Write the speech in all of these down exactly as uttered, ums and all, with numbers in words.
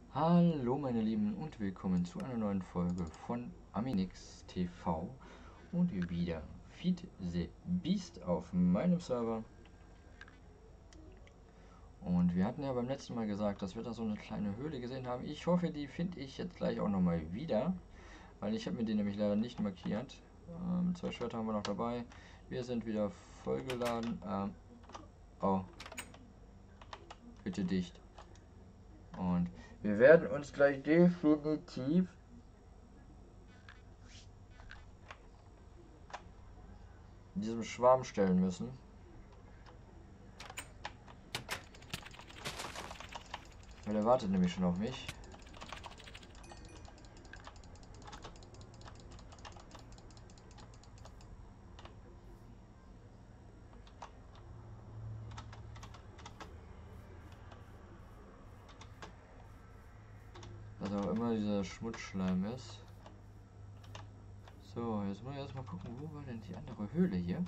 Hallo meine Lieben und willkommen zu einer neuen Folge von Aminix T V und wieder Feed the Beast auf meinem Server. Und wir hatten ja beim letzten Mal gesagt, dass wir da so eine kleine Höhle gesehen haben. Ich hoffe, die finde ich jetzt gleich auch nochmal wieder, weil ich habe mir die nämlich leider nicht markiert. Ähm, zwei Schwerter haben wir noch dabei. Wir sind wieder vollgeladen. Ähm, oh, bitte dicht. Und wir werden uns gleich definitiv diesem Schwarm stellen müssen. Weil er wartet nämlich schon auf mich. Was auch immer dieser Schmutzschleim ist. So, jetzt muss ich erstmal gucken, wo war denn die andere Höhle hier?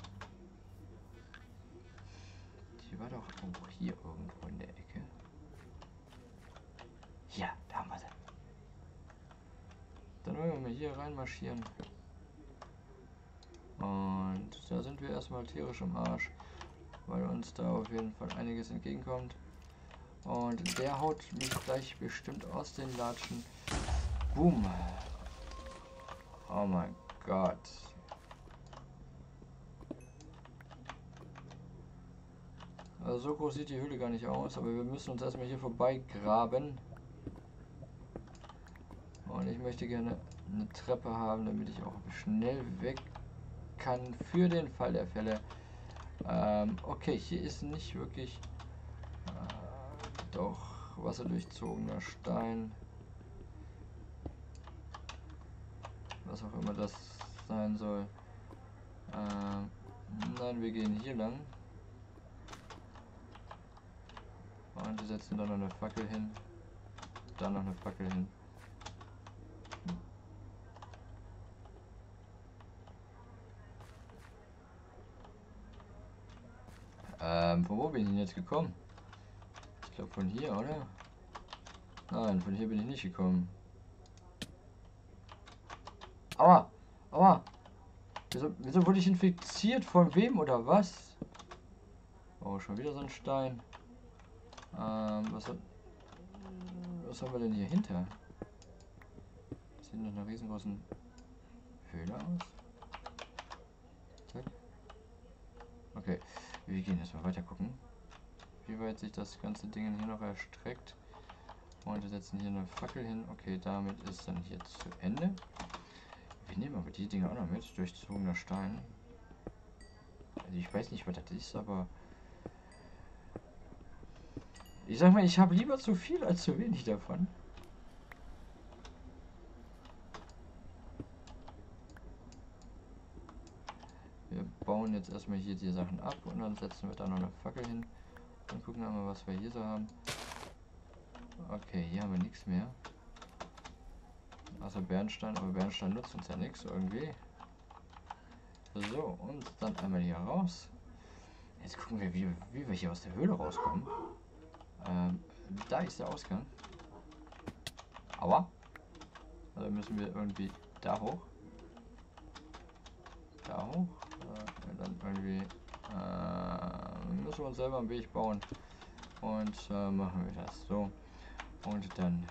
Die war doch auch hier irgendwo in der Ecke. Ja, da haben wir sie. Dann wollen wir mal hier reinmarschieren. Und da sind wir erstmal tierisch im Arsch, weil uns da auf jeden Fall einiges entgegenkommt. Und der haut mich gleich bestimmt aus den Latschen. Boom. Oh mein Gott. Also so groß sieht die Höhle gar nicht aus, aber wir müssen uns erstmal hier vorbei graben. Und ich möchte gerne eine Treppe haben, damit ich auch schnell weg kann für den Fall der Fälle. Ähm, okay, hier ist nicht wirklich äh, doch wasserdurchzogener Stein. Was auch immer das sein soll. Ähm, nein, wir gehen hier lang. Und wir setzen da noch eine Fackel hin. Da noch eine Fackel hin. Ähm, von wo bin ich denn jetzt gekommen? Ich glaube von hier, oder? Nein, von hier bin ich nicht gekommen. Aua! Aua! Wieso, wieso wurde ich infiziert? Von wem oder was? Oh, schon wieder so ein Stein. Ähm, was hat... Was haben wir denn hier hinter? Das sieht nach einer riesengroßen Höhle aus. Zack. Okay, wir gehen erstmal weiter gucken, wie weit sich das ganze Ding hier noch erstreckt. Und wir setzen hier eine Fackel hin. Okay, damit ist dann hier zu Ende. Wir nehmen aber die Dinge auch noch mit. Durchzogener Stein. Also ich weiß nicht, was das ist, aber... Ich sag mal, ich habe lieber zu viel als zu wenig davon. Wir bauen jetzt erstmal hier die Sachen ab und dann setzen wir da noch eine Fackel hin. Und gucken wir mal, was wir hier so haben. Okay, hier haben wir nichts mehr. Außer Bernstein, aber Bernstein nutzt uns ja nichts irgendwie. So, und dann einmal hier raus. Jetzt gucken wir, wie, wie wir hier aus der Höhle rauskommen. Ähm, da ist der Ausgang. Aua. Also müssen wir irgendwie da hoch. Da hoch. Äh, dann irgendwie äh, müssen wir uns selber einen Weg bauen. Und äh, machen wir das so. Und dann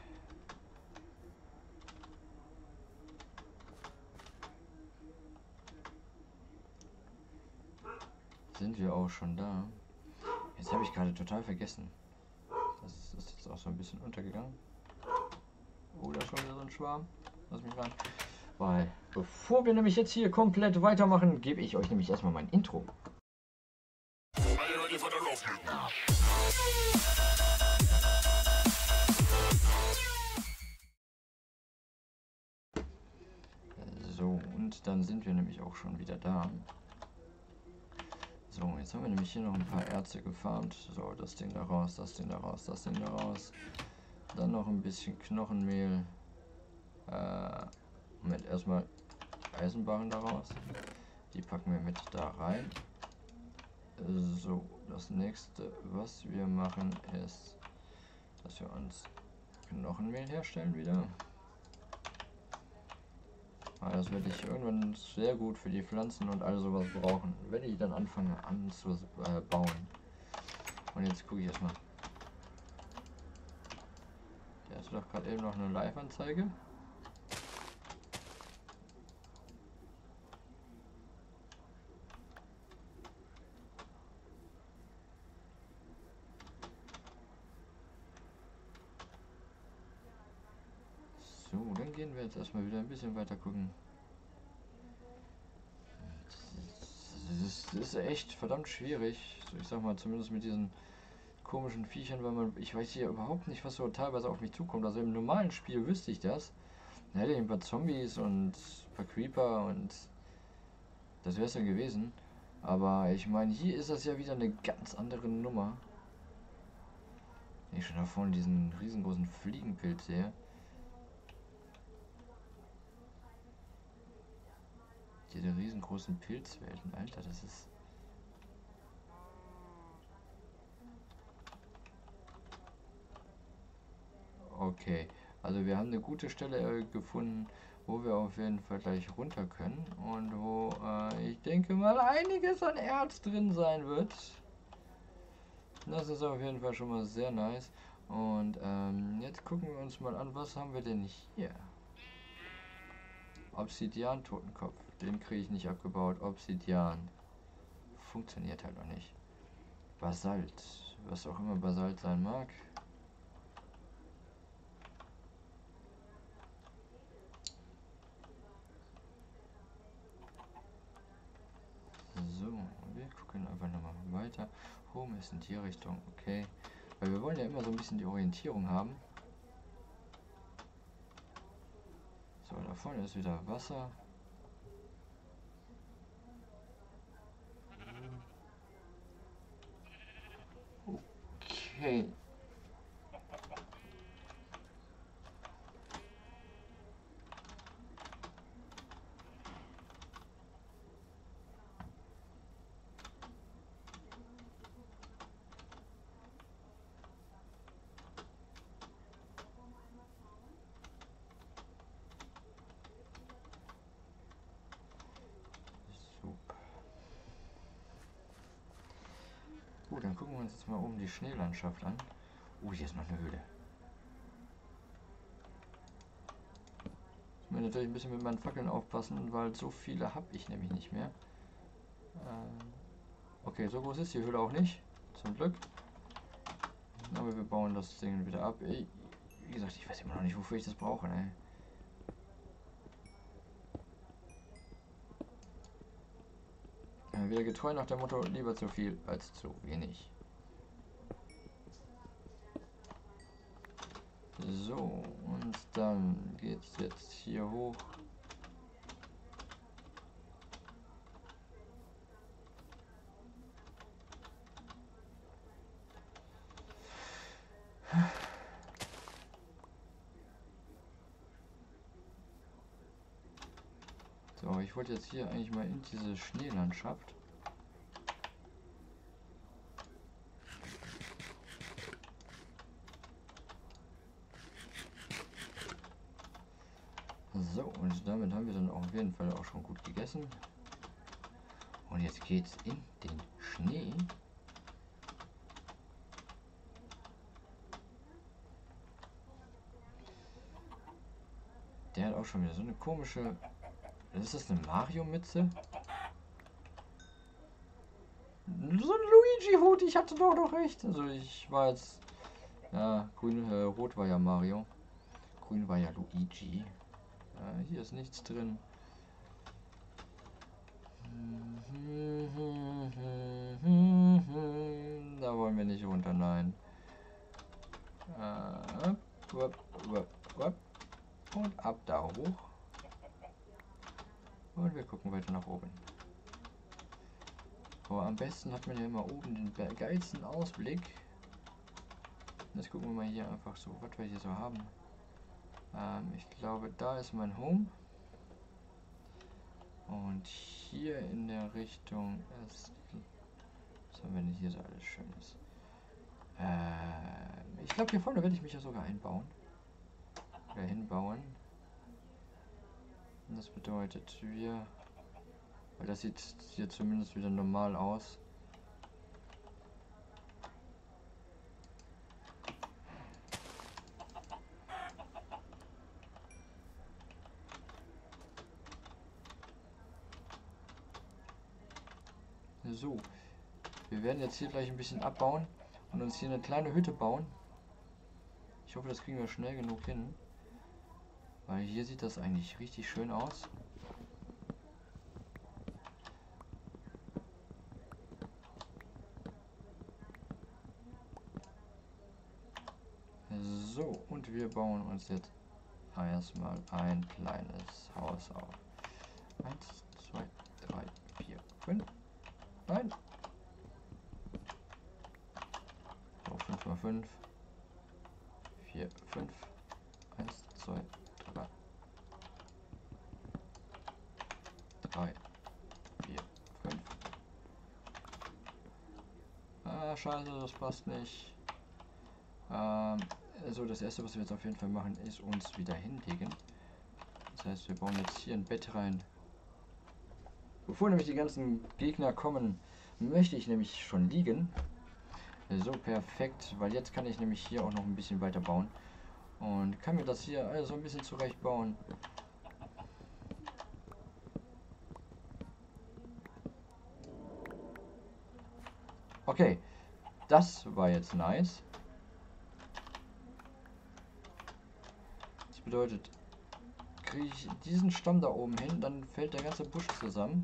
sind wir auch schon da. Jetzt habe ich gerade total vergessen. Das ist jetzt auch so ein bisschen untergegangen. Oh, da ist schon wieder so ein Schwarm. Lass mich ran. Weil, bevor wir nämlich jetzt hier komplett weitermachen, gebe ich euch nämlich erstmal mein Intro. So, und dann sind wir nämlich auch schon wieder da. So, jetzt haben wir nämlich hier noch ein paar Erze gefarmt. So, das Ding da raus, das Ding da raus, das Ding da raus. Dann noch ein bisschen Knochenmehl. Äh, Moment, erstmal Eisenbarren daraus. Die packen wir mit da rein. So, das nächste, was wir machen, ist, dass wir uns Knochenmehl herstellen wieder. Weil das werde ich irgendwann sehr gut für die Pflanzen und all sowas brauchen, wenn ich dann anfange anzubauen. Und jetzt gucke ich erstmal. Der ist doch gerade eben noch eine Live-Anzeige. So, dann gehen wir jetzt erstmal wieder ein bisschen weiter gucken. Das ist, das ist echt verdammt schwierig. So, ich sag mal, zumindest mit diesen komischen Viechern, weil man, ich weiß hier überhaupt nicht, was so teilweise auf mich zukommt. Also im normalen Spiel wüsste ich das. Dann hätte ich ein paar Zombies und ein paar Creeper und das wäre es dann gewesen. Aber ich meine, hier ist das ja wieder eine ganz andere Nummer. Wenn ich schon da vorne diesen riesengroßen Fliegenpilz sehe. Diese riesengroßen Pilzwelten, Alter, das ist... Okay, also wir haben eine gute Stelle äh, gefunden, wo wir auf jeden Fall gleich runter können und wo äh, ich denke mal einiges an Erz drin sein wird. Das ist auf jeden Fall schon mal sehr nice. Und ähm, jetzt gucken wir uns mal an, was haben wir denn hier? Obsidian-Totenkopf, den kriege ich nicht abgebaut. Obsidian funktioniert halt noch nicht. Basalt, was auch immer Basalt sein mag. So, wir gucken einfach nochmal weiter. Home ist in die Richtung, okay. Weil wir wollen ja immer so ein bisschen die Orientierung haben. So, da vorne ist wieder Wasser. Okay. Gut, dann gucken wir uns jetzt mal oben die Schneelandschaft an. Oh, hier ist noch eine Höhle. Ich muss natürlich ein bisschen mit meinen Fackeln aufpassen, weil so viele habe ich nämlich nicht mehr. Ähm, okay, so groß ist die Höhle auch nicht, zum Glück. Aber wir bauen das Ding wieder ab. Ich, wie gesagt, ich weiß immer noch nicht, wofür ich das brauche. Ne? Ja, wieder getreu nach dem Motto, lieber zu viel als zu wenig. So, und dann geht's jetzt hier hoch. So, ich wollte jetzt hier eigentlich mal in diese Schneelandschaft. So, und damit haben wir dann auch auf jeden Fall auch schon gut gegessen. Und jetzt geht's in den Schnee. Der hat auch schon wieder so eine komische... Ist das eine Mario-Mütze? So ein Luigi-Hut, ich hatte doch noch recht. Also ich war jetzt... Ja, grün, äh, rot war ja Mario. Grün war ja Luigi. Äh, hier ist nichts drin. Da wollen wir nicht runter, nein. Äh, wupp, wupp, wupp. Und ab da hoch. Und wir gucken weiter nach oben. Aber am besten hat man ja immer oben den geilsten Ausblick. Jetzt gucken wir mal hier einfach so, was wir hier so haben. Ähm, ich glaube, da ist mein Home. Und hier in der Richtung ist... Was haben wir denn hier so alles Schönes? Ähm, ich glaube, hier vorne werde ich mich ja sogar einbauen. wieder hinbauen. Und das bedeutet, wir... Weil das sieht hier zumindest wieder normal aus. So, wir werden jetzt hier gleich ein bisschen abbauen und uns hier eine kleine Hütte bauen. Ich hoffe, das kriegen wir schnell genug hin, weil hier sieht das eigentlich richtig schön aus. So, und wir bauen uns jetzt erstmal ein kleines Haus auf. Eins, zwei, drei, vier, fünf. Nein. So, fünf mal fünf. vier, fünf. eins, zwei, drei. drei, vier, fünf. Ah, scheiße, das passt nicht. Ähm, also das erste, was wir jetzt auf jeden Fall machen, ist uns wieder hinlegen. Das heißt, wir bauen jetzt hier ein Bett rein. Bevor nämlich die ganzen Gegner kommen, möchte ich nämlich schon liegen. So, perfekt, weil jetzt kann ich nämlich hier auch noch ein bisschen weiter bauen. Und kann mir das hier also ein bisschen zurecht bauen. Okay, das war jetzt nice. Das bedeutet, kriege ich diesen Stamm da oben hin, dann fällt der ganze Busch zusammen.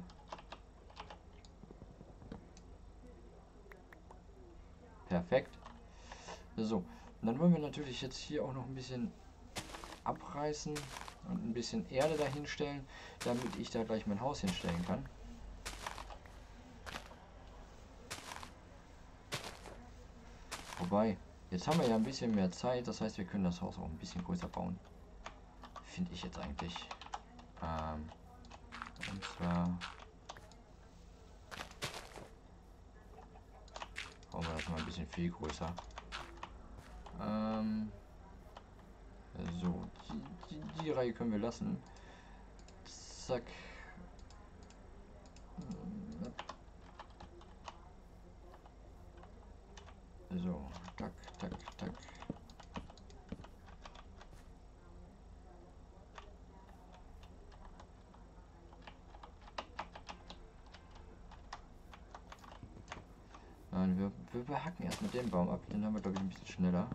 Perfekt. So, und dann wollen wir natürlich jetzt hier auch noch ein bisschen abreißen und ein bisschen Erde dahin stellen, damit ich da gleich mein Haus hinstellen kann. Wobei, jetzt haben wir ja ein bisschen mehr Zeit, das heißt, wir können das Haus auch ein bisschen größer bauen. Finde ich jetzt eigentlich. Ähm, und zwar bauen wir das mal ein bisschen viel größer. Ähm, so, die, die, die Reihe können wir lassen. Zack. So, tack, tack, tack. Nein, wir, wir behacken erst mit dem Baum ab, den haben wir glaube ich ein bisschen schneller.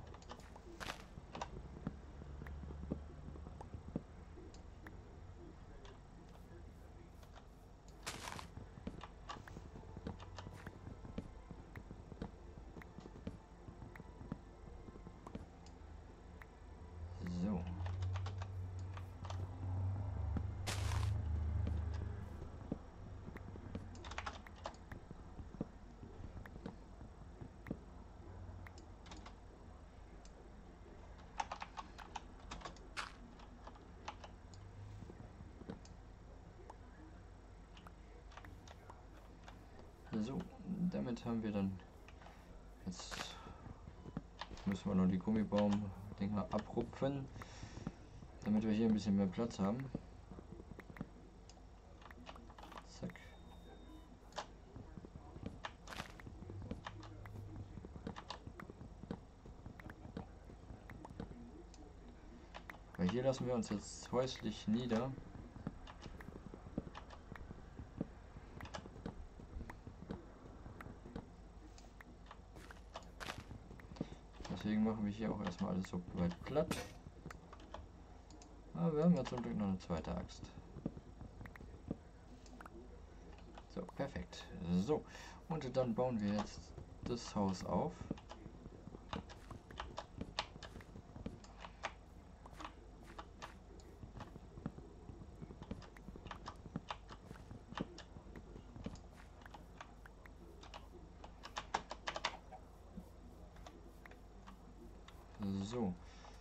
So. So, damit haben wir dann jetzt müssen wir noch die Gummibaum-Dinger abrupfen, damit wir hier ein bisschen mehr Platz haben. Zack. Weil hier lassen wir uns jetzt häuslich nieder. Deswegen machen wir hier auch erstmal alles so weit platt. Aber wir haben ja zum Glück noch eine zweite Axt. So, perfekt. So, und dann bauen wir jetzt das Haus auf. So.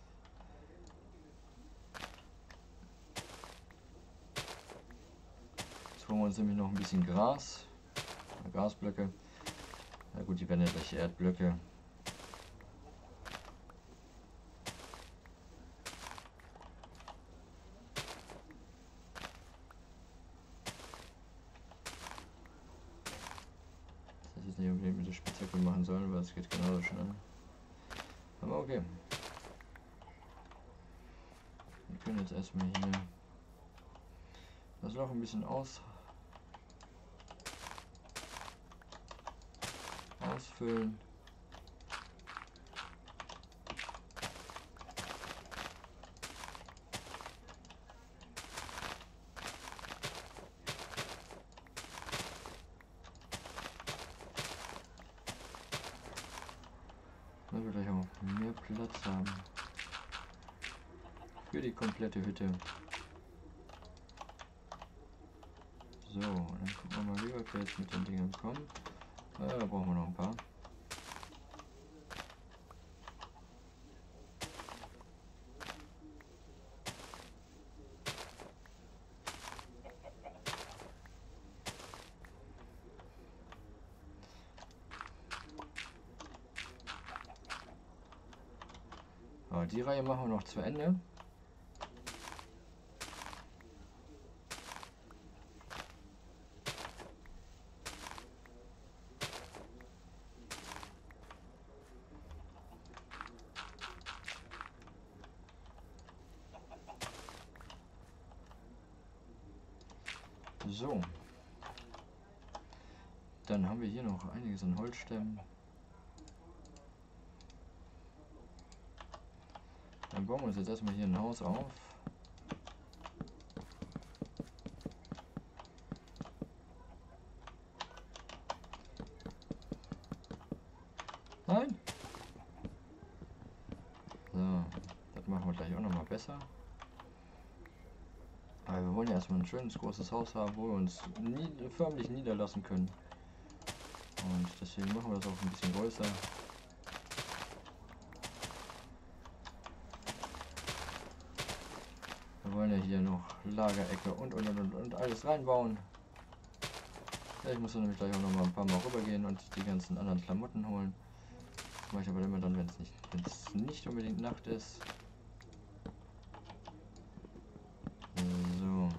Jetzt holen wir uns nämlich noch ein bisschen Gras. Grasblöcke. Na gut, die werden ja gleich Erdblöcke. jetzt nicht unbedingt mit der Spitzhacke machen sollen, weil es geht genauso schnell. Aber okay. Wir können jetzt erstmal hier das Loch ein bisschen aus ausfüllen. Damit wir gleich auch mehr Platz haben für die komplette Hütte. So, dann gucken wir mal, wie wir jetzt mit den Dingen kommen. Äh, da brauchen wir noch ein paar. Aber die Reihe machen wir noch zu Ende. So. Dann haben wir hier noch einiges an Holzstämmen. Dann bauen wir uns jetzt erstmal hier ein Haus auf. Nein! So, das machen wir gleich auch nochmal besser. Aber wir wollen ja erstmal ein schönes großes Haus haben, wo wir uns nie, förmlich niederlassen können. Und deswegen machen wir das auch ein bisschen größer. Wir wollen ja hier noch Lagerecke und und und und alles reinbauen. Ja, ich muss dann nämlich gleich auch noch mal ein paar Mal rübergehen und die ganzen anderen Klamotten holen. Das mache ich aber immer dann, wenn es nicht, wenn es nicht unbedingt Nacht ist. So.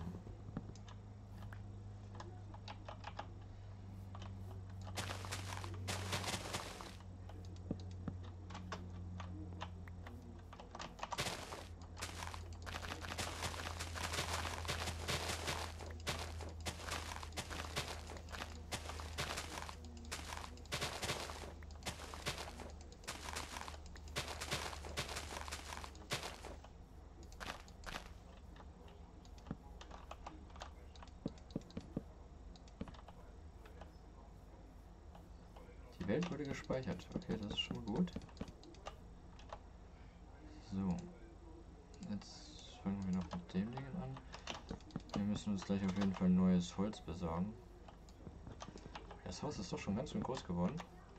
Die Welt wurde gespeichert. Okay, das ist schon mal gut. So. Jetzt fangen wir noch mit dem Ding an. Wir müssen uns gleich auf jeden Fall neues Holz besorgen. Das Haus ist doch schon ganz schön groß geworden.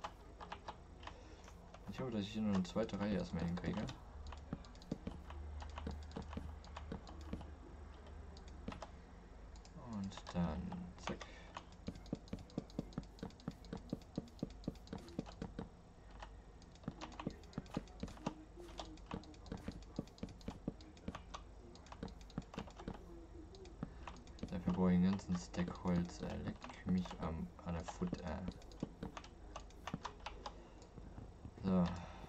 Ich hoffe, dass ich hier noch eine zweite Reihe erstmal hinkriege. Und dann zack. Dafür brauche ich einen ganzen Stack Holz. Äh, leck mich am, an der Foot. Äh. So.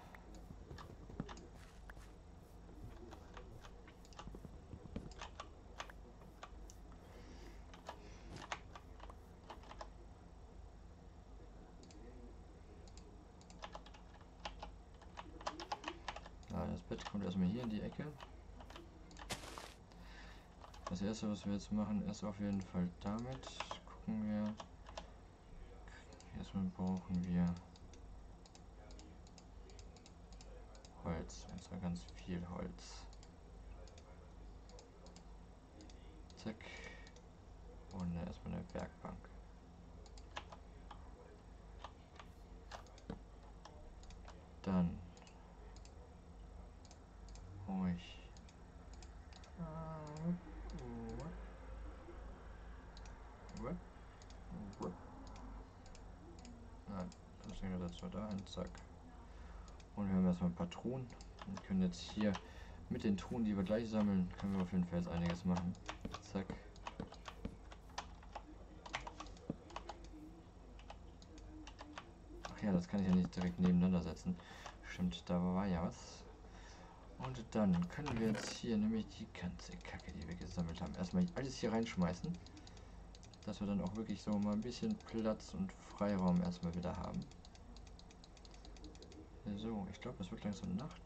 Ah, das Bett kommt erstmal hier in die Ecke. Das erste, was wir jetzt machen, ist auf jeden Fall damit. Gucken wir. Erstmal brauchen wir Holz. Und zwar ganz viel Holz. Zack. Und erstmal eine Werkbank. Dann hole ich Nein, das Ding dazu dahin, zack. Und wir haben erstmal ein paar Truhen und können jetzt hier mit den Truhen, die wir gleich sammeln, können wir auf jeden Fall jetzt einiges machen. Zack. ja, das kann ich ja nicht direkt nebeneinander setzen. Stimmt, da war ja was. Und dann können wir jetzt hier nämlich die ganze Kacke, die wir gesammelt haben, erstmal alles hier reinschmeißen. Dass wir dann auch wirklich so mal ein bisschen Platz und Freiraum erstmal wieder haben. So, ich glaube, es wird langsam Nacht.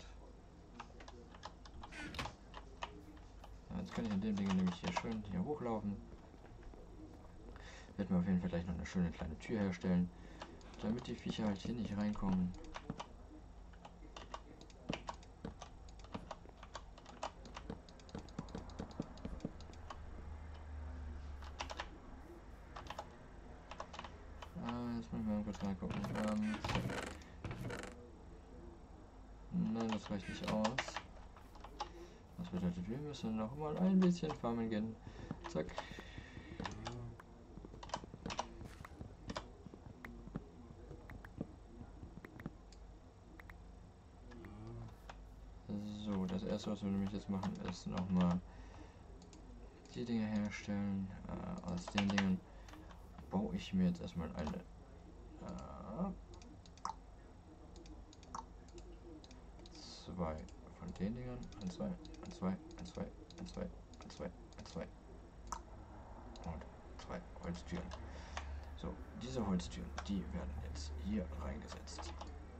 Ja, jetzt kann ich in dem Ding nämlich hier schön hier hochlaufen. Werden wir auf jeden Fall gleich noch eine schöne kleine Tür herstellen, damit die Viecher halt hier nicht reinkommen. Jetzt müssen wir mal kurz mal gucken. Ähm, nein, das reicht nicht aus. Das bedeutet, wir müssen noch mal ein bisschen farmen gehen. Zack. So, das erste, was wir nämlich jetzt machen, ist nochmal die Dinge herstellen. Äh, aus den Dingen baue ich mir jetzt erstmal eine äh, zwei von den Dingern. Ein, zwei, ein, zwei, ein, zwei, ein, zwei, ein, zwei, ein, zwei und zwei Holztüren. So, diese Holztüren, die werden jetzt hier reingesetzt.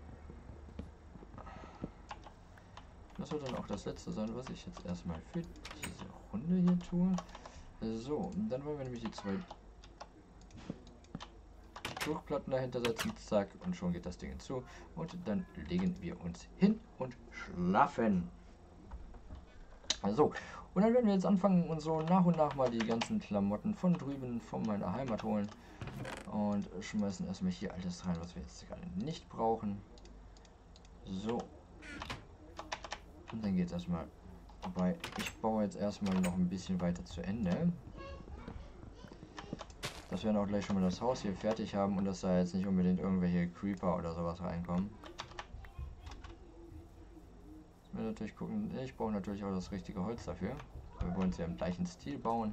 Das wird dann auch das letzte sein, was ich jetzt erstmal für diese Runde hier tue. So, dann wollen wir nämlich die zwei Druckplatten dahinter setzen, zack, und schon geht das Ding zu. Und dann legen wir uns hin und schlafen. So, und dann werden wir jetzt anfangen und so nach und nach mal die ganzen Klamotten von drüben, von meiner Heimat holen. Und schmeißen erstmal hier alles rein, was wir jetzt gerade nicht brauchen. So. Und dann geht es erstmal. Wobei, ich baue jetzt erstmal noch ein bisschen weiter zu Ende. Dass wir dann auch gleich schon mal das Haus hier fertig haben und dass da jetzt nicht unbedingt irgendwelche Creeper oder sowas reinkommen. Müssen wir natürlich gucken. Ich brauche natürlich auch das richtige Holz dafür. Wir wollen es ja im gleichen Stil bauen.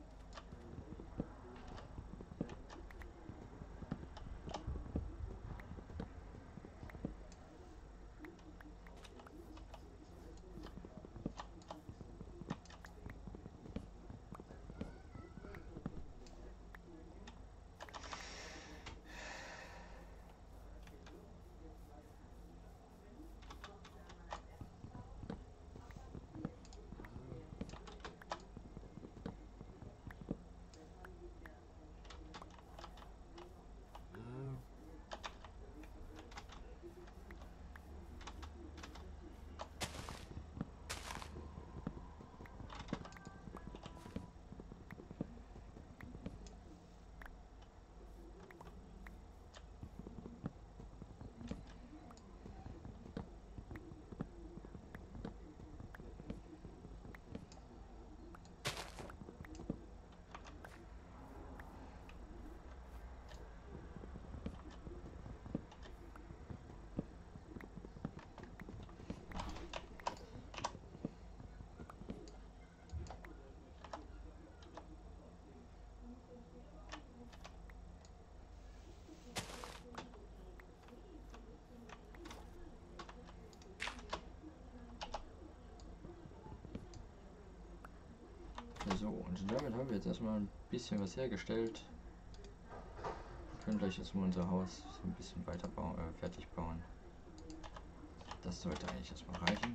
So, und damit haben wir jetzt erstmal ein bisschen was hergestellt. Wir können gleich erstmal unser Haus so ein bisschen weiter bauen, äh, fertig bauen. Das sollte eigentlich erstmal reichen.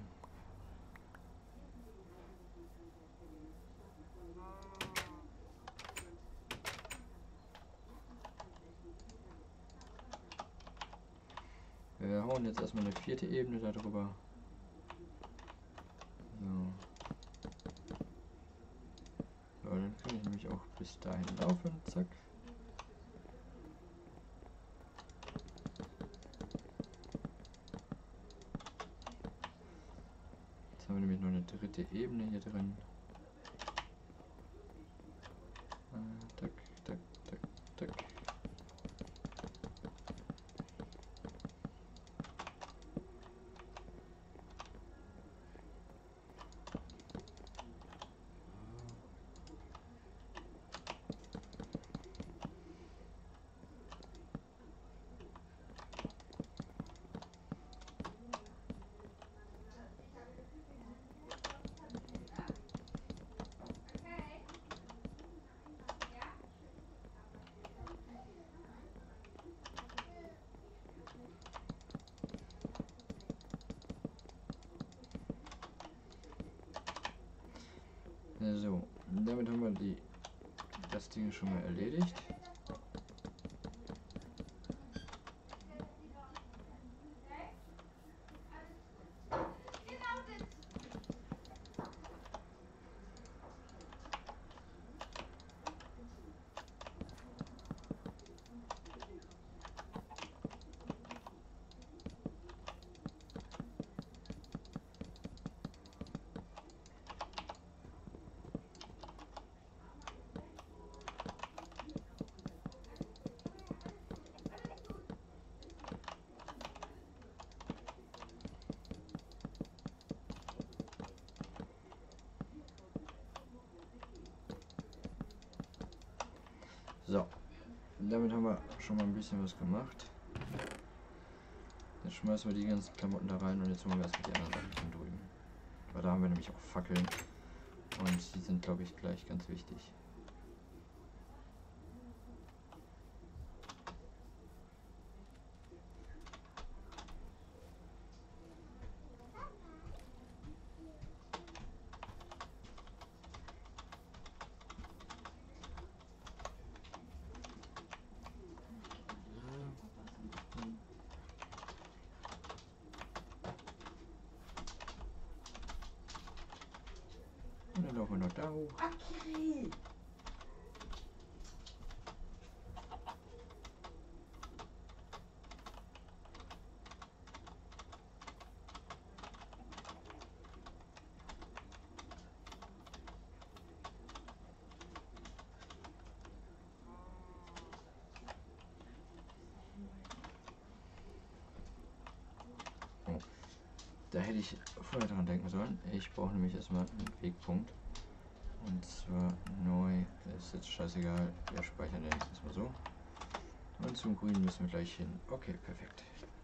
Wir hauen jetzt erstmal eine vierte Ebene darüber. So. So, dann kann ich nämlich auch bis dahin laufen. Zack. Jetzt haben wir nämlich noch eine dritte Ebene hier drin. Äh, tack, tack, tack, tack. So, damit haben wir die, das Ding schon mal erledigt. So, damit haben wir schon mal ein bisschen was gemacht. Jetzt schmeißen wir die ganzen Klamotten da rein und jetzt holen wir erstmal die anderen Sachen von drüben. Weil da haben wir nämlich auch Fackeln und die sind, glaube ich, gleich ganz wichtig. Und dann laufen wir noch da hoch. Okay. Oh, da hätte ich vorher dran denken sollen. Ich brauche nämlich erstmal einen Wegpunkt. Und zwar neu, ist jetzt scheißegal, wir speichern den jetzt erstmal so. Und zum Grün müssen wir gleich hin. Okay, perfekt.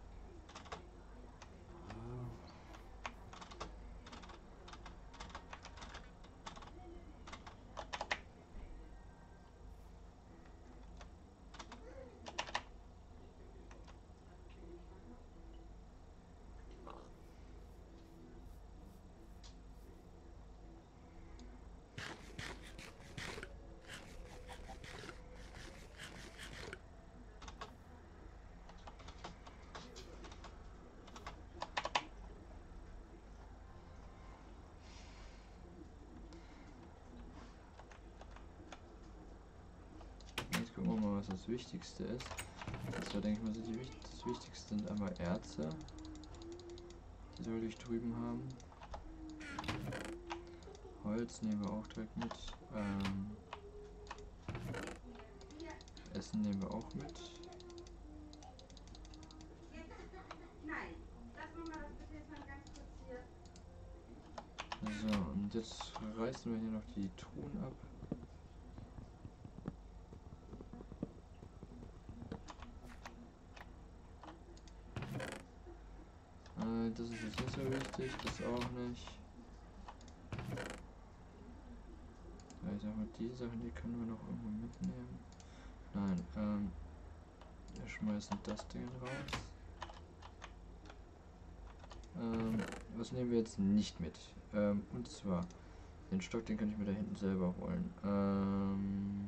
Jetzt gucken wir mal, was das Wichtigste ist. Und zwar denke ich mal, so die, das Wichtigste sind einmal Erze. Die soll ich drüben haben. Holz nehmen wir auch direkt mit. Ähm, Essen nehmen wir auch mit. Nein, lass mal das bitte jetzt mal ganz kurz hier. So, und jetzt reißen wir hier noch die Truhen ab. Äh, das ist jetzt nicht so wichtig, das auch nicht. Ja, ich sag mal, die Sachen, die können wir noch irgendwo mitnehmen. Nein, ähm, wir schmeißen das Ding raus. Ähm, was nehmen wir jetzt nicht mit? Ähm, und zwar, den Stock, den kann ich mir da hinten selber holen. Ähm,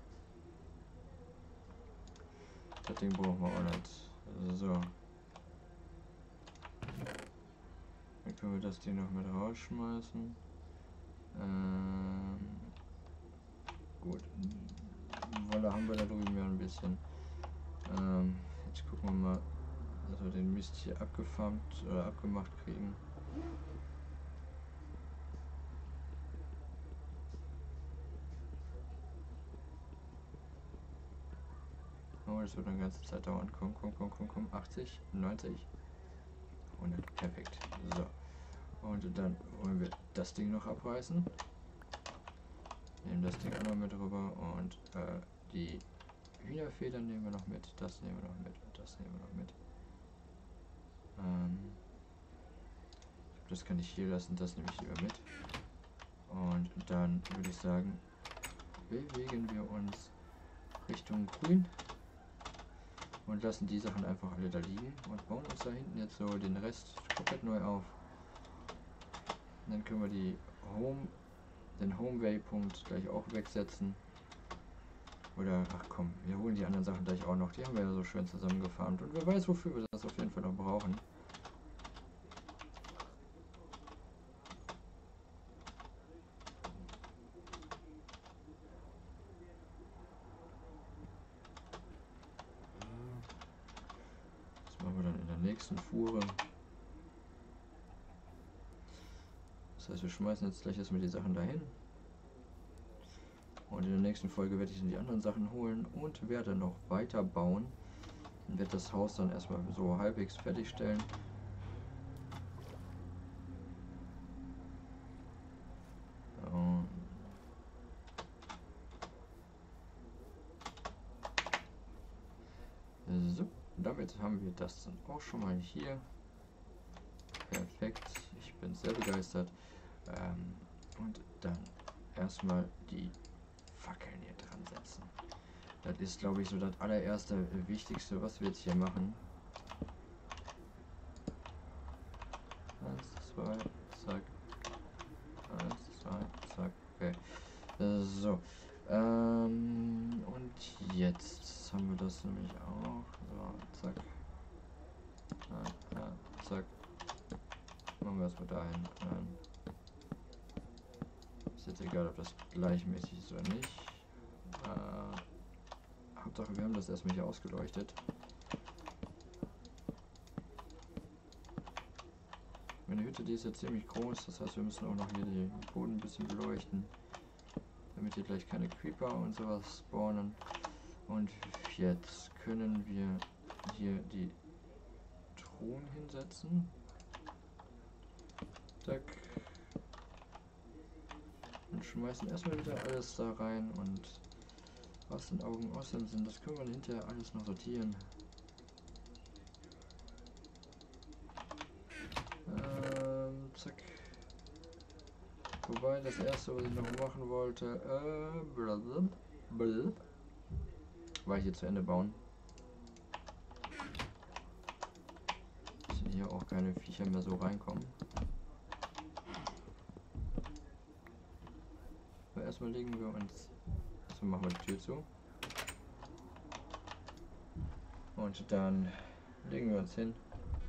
das Ding brauchen wir auch nicht. So. Dann können wir das Ding noch mit rausschmeißen. Ähm, gut. Wolle haben wir da drüben ja ein bisschen. Ähm, jetzt gucken wir mal, dass wir den Mist hier abgefarmt oder abgemacht kriegen. Oh, das wird eine ganze Zeit dauern. Komm, komm, komm, komm, komm. achtzig, neunzig, hundert. Perfekt. So. Und dann wollen wir das Ding noch abreißen. Nehmen das Ding auch noch mit rüber und äh, die Hühnerfedern nehmen wir noch mit. Das nehmen wir noch mit und das nehmen wir noch mit. Ähm, das kann ich hier lassen, das nehme ich lieber mit. Und dann würde ich sagen, bewegen wir uns Richtung Grün und lassen die Sachen einfach alle da liegen und bauen uns da hinten jetzt so den Rest komplett neu auf. Und dann können wir die Home, den Home-Waypunkt gleich auch wegsetzen. Oder, ach komm, wir holen die anderen Sachen gleich auch noch. Die haben wir ja so schön zusammengefarmt. Und wer weiß, wofür wir das auf jeden Fall noch brauchen. Das machen wir dann in der nächsten Fuhre. Das heißt, wir schmeißen jetzt gleich erstmal die Sachen dahin. Und in der nächsten Folge werde ich dann die anderen Sachen holen und werde noch weiter bauen. Und werde das Haus dann erstmal so halbwegs fertigstellen. Und so, damit haben wir das dann auch schon mal hier. Perfekt, ich bin sehr begeistert. Ähm, und dann erstmal die Fackeln hier dran setzen. Das ist, glaube ich, so das allererste äh, Wichtigste, was wir jetzt hier machen. Eins, zwei, zack. Eins, zwei, zack. Okay. Äh, so. Ähm, und jetzt haben wir das nämlich auch. So, zack. Ah, ah, zack. Machen wir erstmal dahin. Ähm, ist jetzt egal, ob das gleichmäßig ist oder nicht. Äh, Hauptsache, wir haben das erstmal hier ausgeleuchtet. Meine Hütte, die ist jetzt ziemlich groß, das heißt, wir müssen auch noch hier den Boden ein bisschen beleuchten, damit hier gleich keine Creeper und sowas spawnen. Und jetzt können wir hier die Truhen hinsetzen. Zack. Und schmeißen erstmal wieder alles da rein und aus den Augen, aus dem Sinn, das können wir hinterher alles noch sortieren. Ähm, zack. Wobei das erste, was ich noch machen wollte, äh, blablabla, blablabla, war hier zu Ende bauen. Dass hier auch keine Viecher mehr so reinkommen. Aber erstmal legen wir uns, so machen wir die Tür zu. Und dann legen wir uns hin.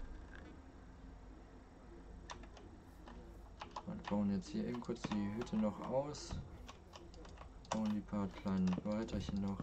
Und bauen jetzt hier eben kurz die Hütte noch aus. Bauen die paar kleinen Breiterchen noch.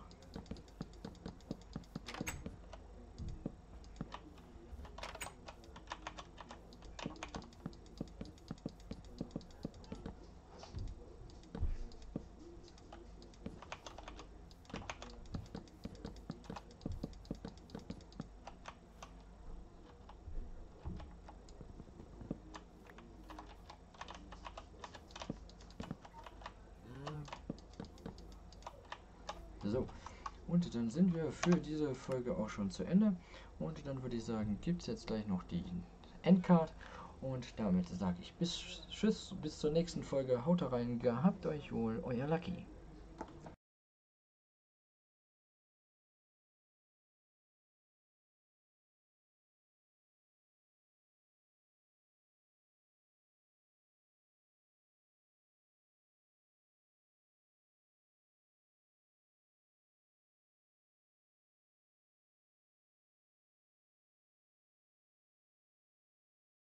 So, und dann sind wir für diese Folge auch schon zu Ende. Und dann würde ich sagen, gibt es jetzt gleich noch die Endcard. Und damit sage ich bis, tschüss, bis zur nächsten Folge. Haut rein, gehabt euch wohl, euer Lucky.